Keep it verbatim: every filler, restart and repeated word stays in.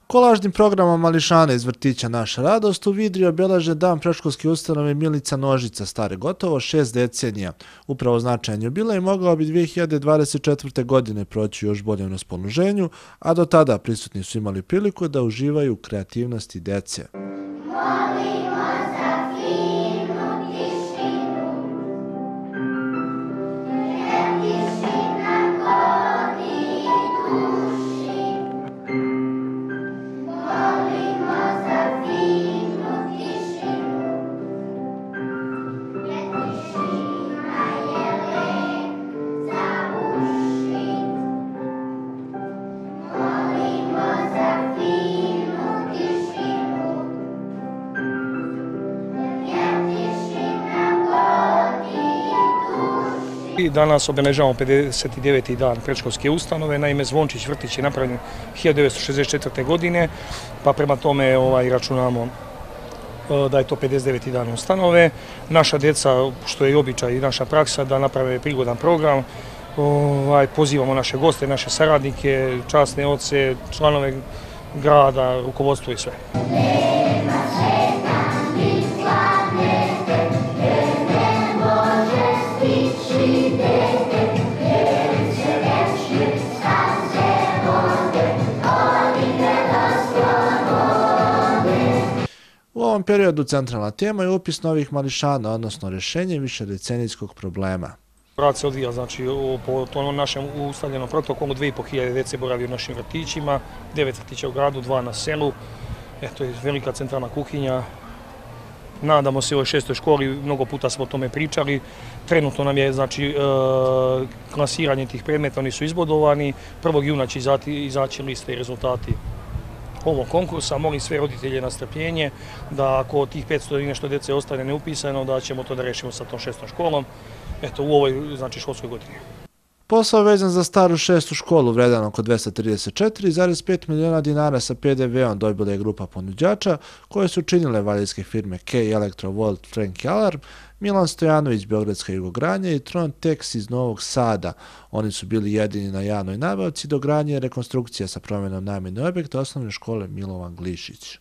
Kolažnim programom mališana iz vrtića Naša radost u Vidri obeleže dan predškolske ustanove Milica Nožica, stare gotovo šest decenija. Upravo značajan jubilej mogao bi dvije hiljade dvadeset četvrte. godine proći još boljem raspoloženju, a do tada prisutni su imali priliku da uživaju u kreativnosti dece. Danas obeležavamo pedeset deveti dan predškolske ustanove. Naime, Zvončić vrtić je napravljen hiljadu devetsto šezdeset četvrte. godine, pa prema tome ovaj, računamo da je to pedeset deveti dan ustanove. Naša djeca, što je običaj i naša praksa, da naprave prigodan program. Ovaj, pozivamo naše goste, naše saradnike, časne oce, članove grada, rukovodstvo i sve. U ovom periodu centralna tema je upis novih mališana, odnosno rješenje višedecenijskog problema. Rad se odvija, znači, po tom našem ustavljenom protokolu, dvije i po hiljade djece boravi u našim vrtićima, devet vrtića u gradu, dva na selu. Eto je velika centralna kuhinja. Nadamo se u ovoj šestoj školi, mnogo puta smo o tome pričali. Trenutno nam je, znači, klasiranje tih predmeta, oni su izbodovani. prvog juna će izaći liste i rezultati ovog konkursa. Molim sve roditelje na strpljenje da ako tih petsto i nešto djece ostane neupisano, da ćemo to da rešimo sa tom šestom školom, eto, u ovoj, znači, školskoj godini. Posao vezan za staru šestu školu vredan oko dvesta trideset četiri zarez pet miliona dinara sa pe de ve-om dobila je grupa ponuđača koje su činile valjevske firme Kej Elektrovolt Frank Alarm, Milan Stojanović Beogradska Jugogradnja i Tron Tex iz Novog Sada. Oni su bili jedini na javnoj nabavci do gradnje i rekonstrukcije sa promjenom namjene objekta osnovne škole Milovan Glišić.